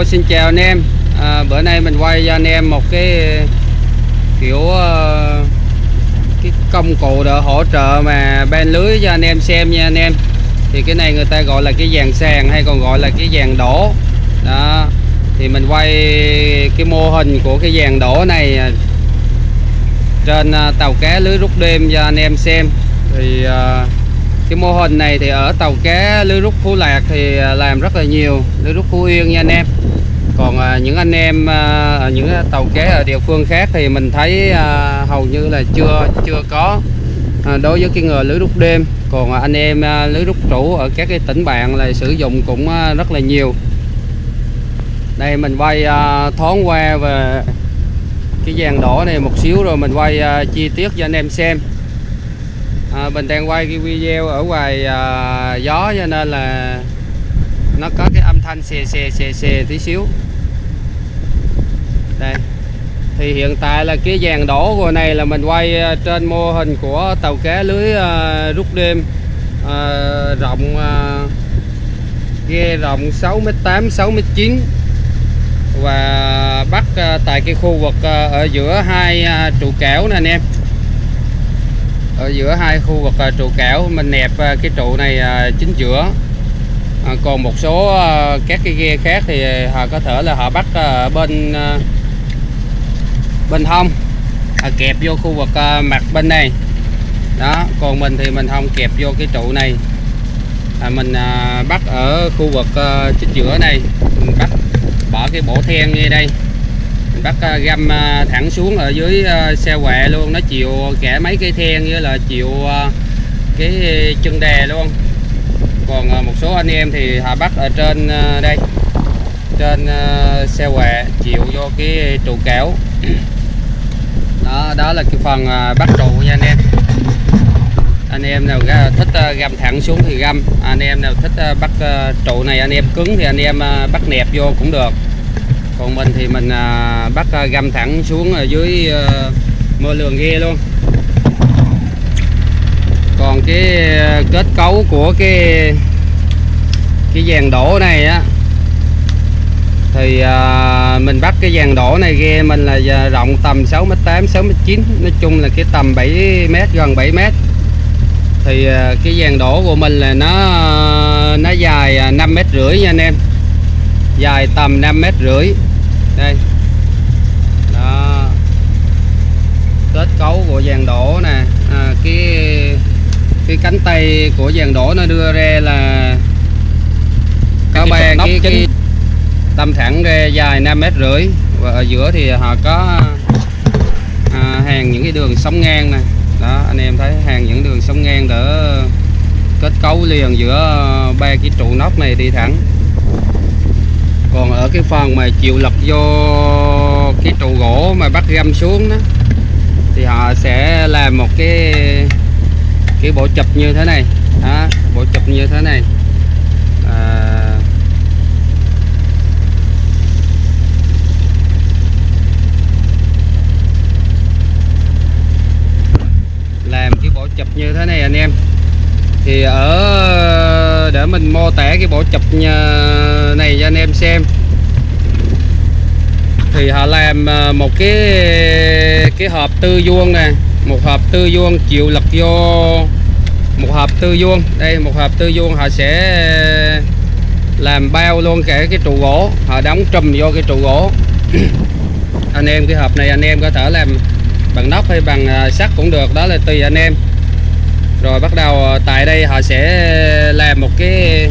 xin chào anh em. Bữa nay mình quay cho anh em một cái kiểu cái công cụ để hỗ trợ mà ban lưới cho anh em xem nha anh em. Thì cái này người ta gọi là cái dàn sàn hay còn gọi là cái dàn đổ đó. Thì mình quay cái mô hình của cái dàn đổ này trên tàu cá lưới rút đêm cho anh em xem. Thì cái mô hình này thì ở tàu cá lưới rút Phú Lạc thì làm rất là nhiều, lưới rút Phú Yên nha anh em. Còn những anh em ở những tàu cá ở địa phương khác thì mình thấy hầu như là chưa có đối với cái người lưới rút đêm. Còn anh em lưới rút trụ ở các cái tỉnh bạn là sử dụng cũng rất là nhiều. Đây mình quay thoáng qua về cái dàn đổ này một xíu rồi mình quay chi tiết cho anh em xem. Mình đang quay cái video ở ngoài gió cho nên là nó có cái âm thanh xè tí xíu. Đây thì hiện tại là cái dàn đổ của này là mình quay trên mô hình của tàu cá lưới rút đêm rộng ghe rộng 6m8 6m9 và bắt tại cái khu vực ở giữa hai trụ kẽo nè anh em. Ở giữa hai khu vực trụ kẽo mình nẹp cái trụ này chính giữa. Còn một số các cái ghe khác thì họ có thể là họ bắt bên hông kẹp vô khu vực mặt bên này đó. Còn mình thì mình không kẹp vô cái trụ này, mình bắt ở khu vực chính giữa này. Mình bắt bỏ cái bổ then như đây, mình bắt găm thẳng xuống ở dưới xe quẹ luôn, nó chịu cả mấy cây then với là chịu cái chân đè luôn. Còn một số anh em thì họ bắt ở trên đây, trên xe quẹ chịu vô cái trụ kẽo đó. Đó là cái phần bắt trụ nha anh em. Anh em nào thích găm thẳng xuống thì găm, anh em nào thích bắt trụ này anh em cứng thì anh em bắt nẹp vô cũng được. Còn mình thì mình bắt găm thẳng xuống ở dưới mơ lường ghe luôn. Còn cái kết cấu của cái dàn đổ này á thì mình bắt cái dàn đổ này ghe mình là rộng tầm 6m8 6m9, nói chung là cái tầm 7m, gần 7m. Thì cái dàn đổ của mình là nó dài 5m50 nha anh em, dài tầm 5m50 đây đó. Kết cấu của dàn đổ nè, cái cánh tay của dàn đổ nó đưa ra là có ba cái tầm thẳng ra dài 5m50 và ở giữa thì họ có hàng những cái đường sống ngang này đó. Anh em thấy hàng những đường sống ngang để kết cấu liền giữa ba cái trụ nóc này đi thẳng. Còn ở cái phần mà chịu lực vô cái trụ gỗ mà bắt găm xuống đó thì họ sẽ làm một cái bộ chụp như thế này đó, bộ chụp như thế này. Làm cái bộ chụp như thế này anh em. Thì ở để mình mô tả cái bộ chụp này cho anh em xem thì họ làm một cái hộp tư vuông nè, một hộp tư vuông chịu lực vô một hộp tư vuông. Đây một hộp tư vuông họ sẽ làm bao luôn cả cái trụ gỗ, họ đóng trùm vô cái trụ gỗ. Anh em cái hộp này anh em có thể làm bằng nóc hay bằng sắt cũng được, đó là tùy anh em. Rồi bắt đầu tại đây họ sẽ làm một cái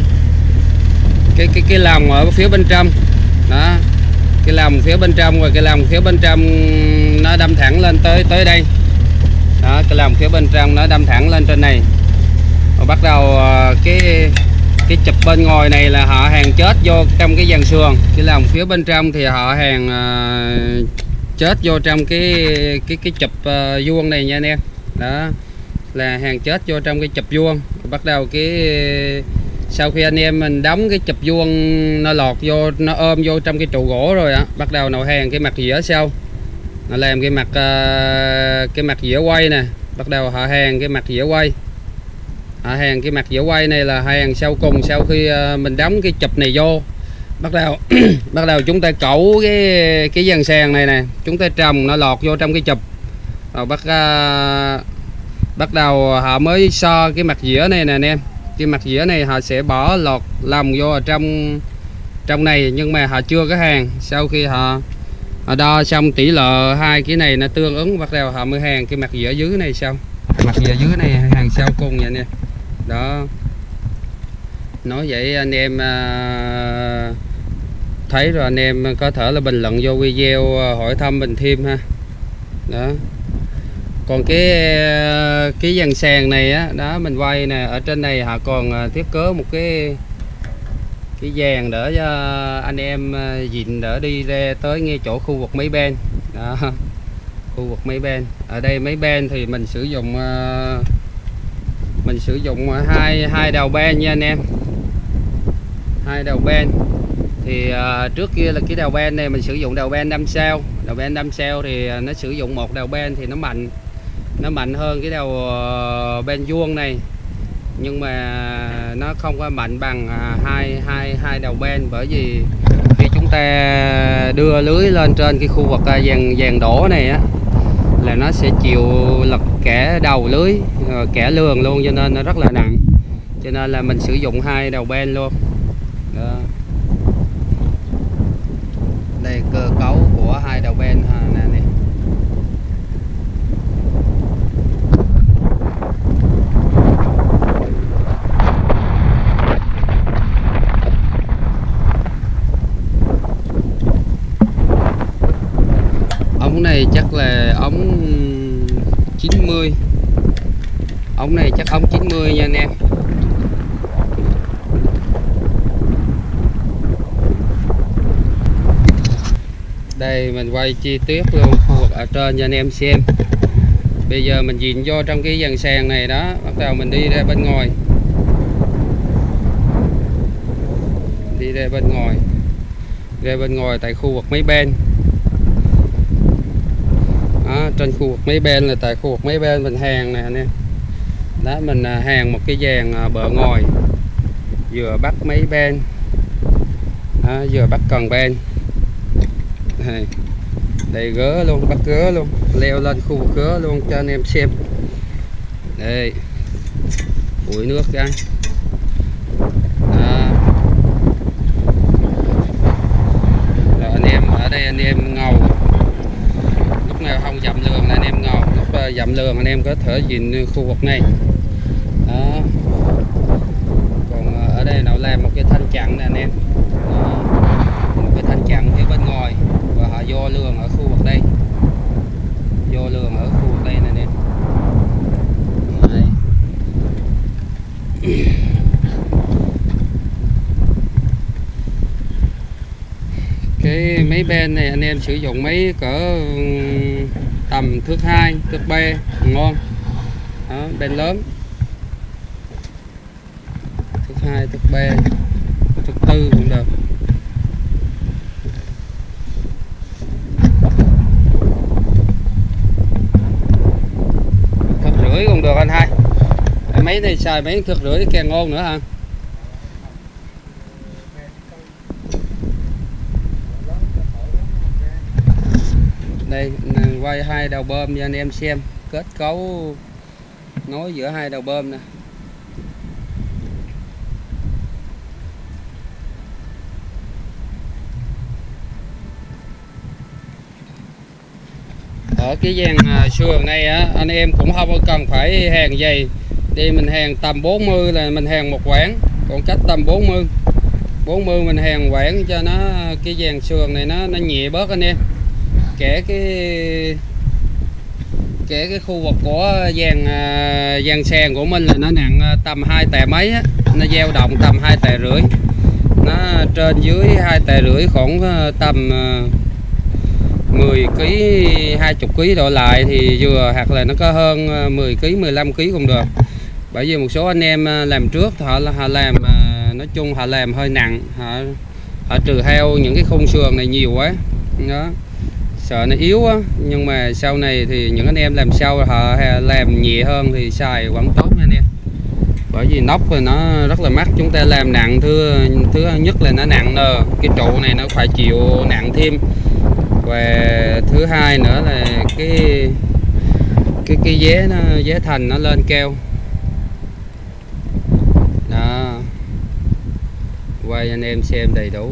lồng ở phía bên trong đó, cái lồng phía bên trong, và cái lồng phía bên trong nó đâm thẳng lên tới đây đó. Cái lồng phía bên trong nó đâm thẳng lên trên này. Rồi bắt đầu cái chụp bên ngoài này là họ hàng chết vô trong cái dàn sườn. Cái lồng phía bên trong thì họ hàng chết vô trong cái chụp vuông này nha anh em. Đó là hàng chết vô trong cái chụp vuông. Bắt đầu sau khi anh em mình đóng cái chụp vuông nó lọt vô, nó ôm vô trong cái trụ gỗ rồi á, bắt đầu nó hàng cái mặt dĩa sau, nó làm cái mặt dĩa quay nè. Bắt đầu họ hàng cái mặt dĩa quay, họ hàng cái mặt dĩa quay này là hàng sau cùng. Sau khi mình đóng cái chụp này vô bắt đầu chúng ta cẩu cái dàn sàn này nè, chúng ta trồng nó lọt vô trong cái chụp rồi bắt đầu họ mới so cái mặt dĩa này nè anh em. Cái mặt dĩa này họ sẽ bỏ lọt lòng vô ở trong này, nhưng mà họ chưa có hàng. Sau khi họ đo xong tỷ lệ hai cái này nó tương ứng, bắt đầu họ mới hàng cái mặt dĩa dưới này sau. Mặt dĩa dưới này hàng sau cùng vậy nè. Đó. Nói vậy anh em thấy rồi, anh em có thể là bình luận vô video hỏi thăm mình thêm ha. Đó. Còn cái dàn sàn này á, đó mình quay nè, ở trên này họ còn thiết kế một cái dàn để cho anh em dịnh để đi ra tới ngay chỗ khu vực máy ben. Đó. Khu vực máy ben. Ở đây máy ben thì mình sử dụng hai đầu ben nha anh em. Hai đầu ben. Thì trước kia là cái đầu ben này mình sử dụng đầu ben 5 sao. Đầu ben 5 sao thì nó sử dụng một đầu ben thì nó mạnh hơn cái đầu ben vuông này, nhưng mà nó không có mạnh bằng hai đầu ben, bởi vì khi chúng ta đưa lưới lên trên cái khu vực dàn đổ này á là nó sẽ chịu lực cả đầu lưới cả lường luôn, cho nên nó rất là nặng, cho nên là mình sử dụng hai đầu ben luôn. Đó. Đây cơ cấu của hai đầu ben nè này. Ống này chắc là ống 90. Ống này chắc ống 90 nha anh em. Đây mình quay chi tiết luôn khu vực ở trên cho anh em xem. Bây giờ mình dịnh vô trong cái dàn sàn này đó, bắt đầu mình đi ra bên ngoài. Đi ra bên ngoài. Ra bên ngoài tại khu vực máy ben. Đó, trên khu vực máy ben là tại khu vực máy ben mình hàng nè anh em. Đó, mình hàng một cái dàn bờ ngoài, vừa bắt máy ben, đó, vừa bắt cần ben. Đây gớ luôn, bắt gớ luôn, leo lên khu vực gớ luôn cho anh em xem. Đây bụi nước ra. Rồi anh em ở đây anh em ngầu, lúc nào không dặm lường là anh em ngầu, lúc dặm lường anh em có thể nhìn khu vực này. Đó. Còn ở đây nó làm một cái thanh chặn nè anh em. Đó. Một cái thanh chặn phía bên ngoài và họ vô lường ở khu vực đây, vô lường ở khu vực đây nè anh em. Cái máy ben này anh em sử dụng máy cỡ tầm thước 2, thước 3 ngon. Đó, ben lớn thước 2, thước 3, thước 4 cũng được. Thước rưỡi cũng được anh hai. Máy này xài mấy thước rưỡi càng ngon nữa hả? Đây quay hai đầu bơm cho anh em xem kết cấu nối giữa hai đầu bơm nè. Ở cái dàn sườn này á, anh em cũng không cần phải hàng dày. Đi mình hàng tầm 40 là mình hàng một quãng, còn cách tầm 40 mình hàng quãng cho nó, cái dàn sườn này nó nhẹ bớt anh em. Kể cái khu vực của dàn sàn của mình là nó nặng tầm 2 tệ mấy á, nó dao động tầm 2 tệ rưỡi, nó trên dưới 2 tệ rưỡi, khoảng tầm 10 kg 20 kg độ lại thì vừa, hoặc là nó có hơn 10 kg 15 kg cũng được. Bởi vì một số anh em làm trước họ làm nói chung họ làm hơi nặng, họ trừ heo những cái khung sườn này nhiều quá đó, sợ nó yếu á. Nhưng mà sau này thì những anh em làm sau họ làm nhẹ hơn thì xài vẫn tốt nha anh em. Bởi vì nóc thì nó rất là mắc, chúng ta làm nặng, thứ nhất là nó nặng nè, cái trụ này nó phải chịu nặng thêm, và thứ hai nữa là cái vé thành nó lên cao đó. Quay anh em xem đầy đủ.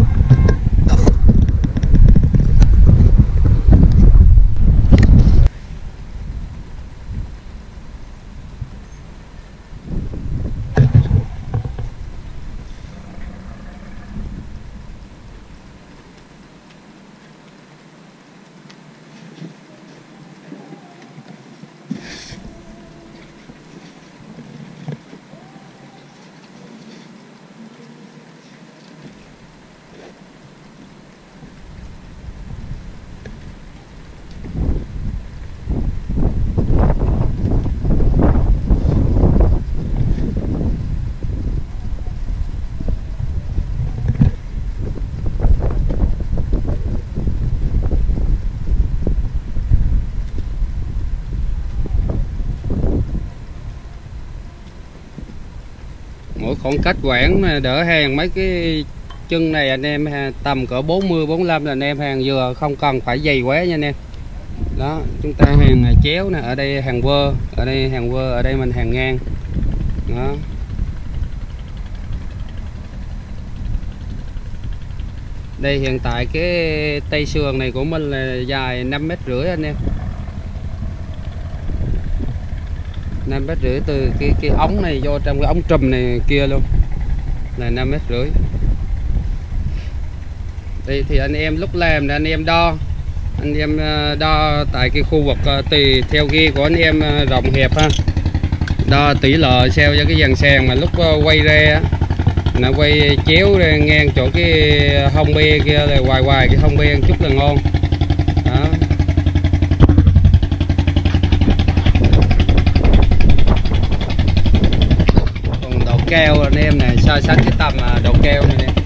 Mỗi khoảng cách khoảng đỡ hàng mấy cái chân này anh em tầm cỡ 40-45 là anh em hàng vừa, không cần phải dày quá nha anh em. Đó, chúng ta hàng chéo nè, ở đây hàng vơ, ở đây hàng vơ, ở đây mình hàng ngang. Đó. Đây hiện tại cái tay sườn này của mình là dài 5,5 mét anh em. 5,5 mét từ cái ống này vô trong cái ống trùm này kia luôn là 5,5 mét. Đây thì anh em lúc làm là anh em đo tại cái khu vực tùy theo ghe của anh em rộng hẹp ha, đo tỷ lệ sao cho cái dàn sàn mà lúc quay ra nó quay chéo ra ngang chỗ cái hông bê kia, là hoài cái hông bê chút là ngon đó. Còn độ keo anh em này, so sánh cái tầm độ keo này nè.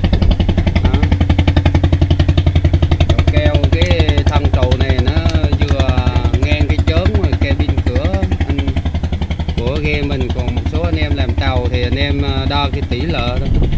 Độ keo cái thân trụ này nó vừa ngang cái chớm rồi cabin cửa của ghe mình, còn một số anh em làm tàu thì anh em đo cái tỷ lệ thôi.